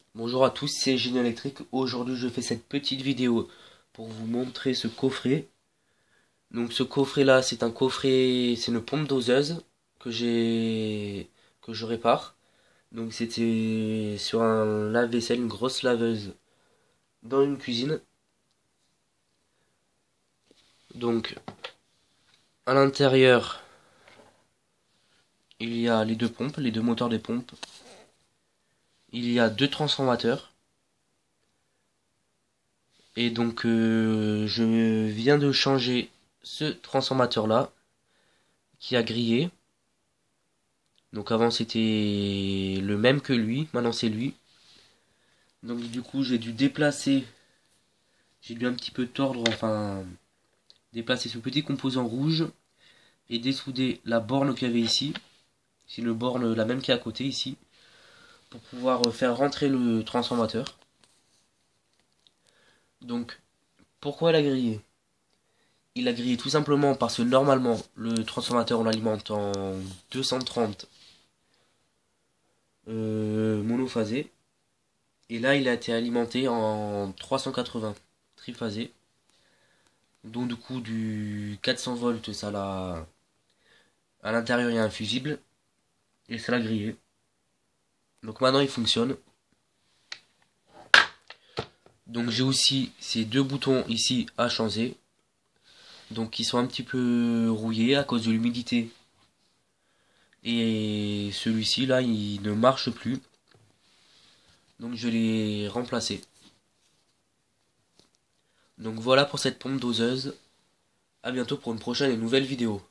Bonjour à tous, c'est Génie Électrique. Aujourd'hui, je fais cette petite vidéo pour vous montrer ce coffret. Donc, ce coffret-là, c'est un coffret, c'est une pompe doseuse que je répare. Donc, c'était sur un lave-vaisselle, une grosse laveuse dans une cuisine. Donc, à l'intérieur, il y a les deux pompes, les deux moteurs des pompes. Il y a deux transformateurs. Et donc, je viens de changer ce transformateur-là qui a grillé. Donc avant c'était le même que lui, maintenant c'est lui. Donc du coup j'ai dû déplacer, j'ai dû un petit peu tordre, enfin déplacer ce petit composant rouge et dessouder la borne qu'il y avait ici. C'est une borne la même qui est à côté ici, pour pouvoir faire rentrer le transformateur. Donc pourquoi il a grillé? Il a grillé tout simplement parce que normalement le transformateur on l'alimente en 230 monophasé. Et là, il a été alimenté en 380 triphasé. Donc du coup, du 400 volts, ça l'a... À l'intérieur, il y a un fusible. Et ça l'a grillé. Donc maintenant, il fonctionne. Donc j'ai aussi ces deux boutons ici à changer. Donc ils sont un petit peu rouillés à cause de l'humidité. Et celui-ci, là, il ne marche plus. Donc je l'ai remplacé. Donc voilà pour cette pompe doseuse. À bientôt pour une prochaine et nouvelle vidéo.